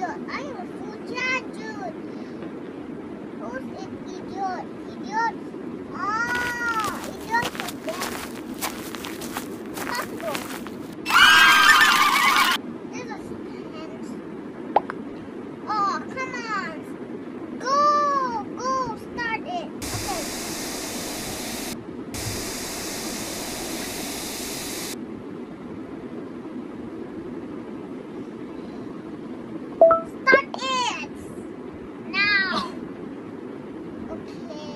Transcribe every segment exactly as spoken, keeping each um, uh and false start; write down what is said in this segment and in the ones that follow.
idiot? I am a full J I A Jun. Who's an idiot? Idiot? Oh, idiot for them. Possible. This is hands. Oh, come on. Go, go, start it. Okay. Start it now. Okay,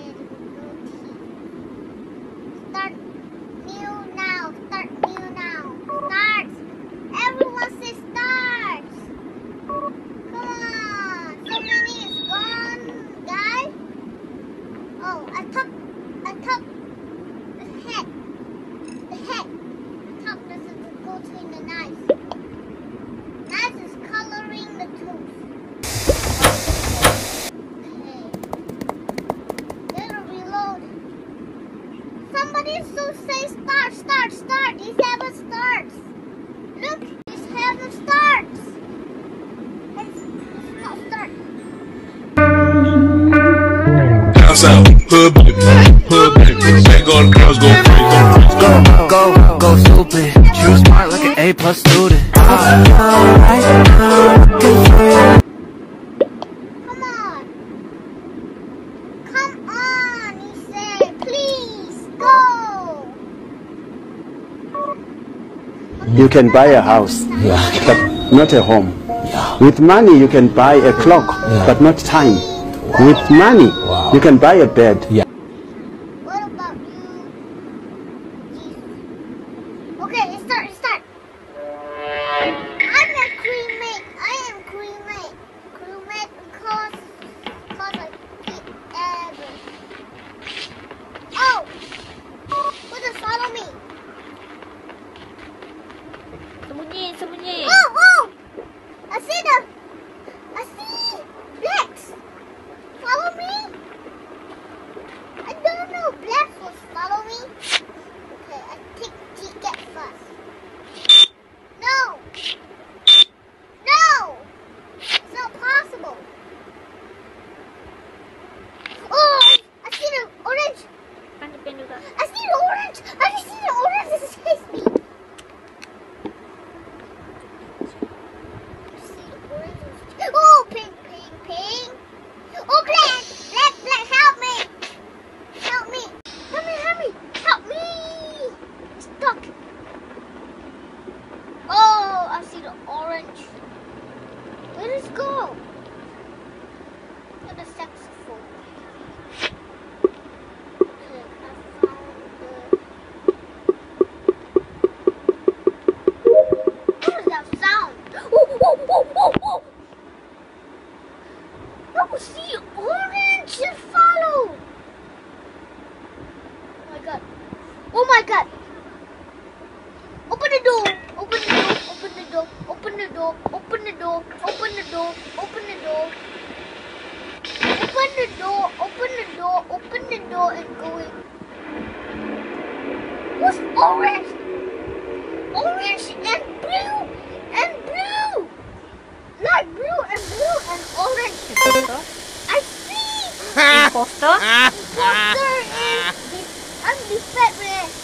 start new now. Start new now. Start. Everyone say start. Come on. So many is gone, guys. Oh, I top, I top the head. The head. The top doesn't go between the knives. Knives is coloring the tooth. Okay. Better reload. Somebody so say start, start, start. These have a start. Look, these have a start. It's, it's not start. House out, hood baby, hood baby. Bang on the girls, go free, go free. Go, go, go stupid. You smart like an A plus student. Come on. Come on, he said. Please, go. You can buy a house, Yeah. but not a home. Yeah. With money, you can buy a clock, Yeah. but not time. With money, Wow. you can buy a bed. Yeah. What about you? Jesus. Okay, start, start. I'm a crewmate. I am crewmate. Crewmate because, because I keep ever. Oh! Who just follow me? Sembunyi, sembunyi. Oh, oh! I see the, I see blacks. Follow me? I don't know. Blacks will follow me. Okay, I take ticket first. No! No! It's not possible. Oh! I see the orange. Kan depan juga. I see the orange. I see the orange. This chase me. I see the orange. Oh, pink, pink, pink. Oh, black, black, black. Help me. Help me. Help me, help me. Help me. Stuck. Oh, I see the orange. Where does it go? Look at the saxophone. Okay, I found the... What is that sound? Oh, oh, oh, oh, oh. Oh, see, orange should follow. Oh my god. Oh my god. Open the door. Open the door. Open the door. Open the door. Open the door. Open the door. Open the door. Open the door. Open the door. Open the door and go in. What's orange? Orange and blue and blue. Light blue and blue and orange. I see. Imposter. Imposter is the, I'm the fat man.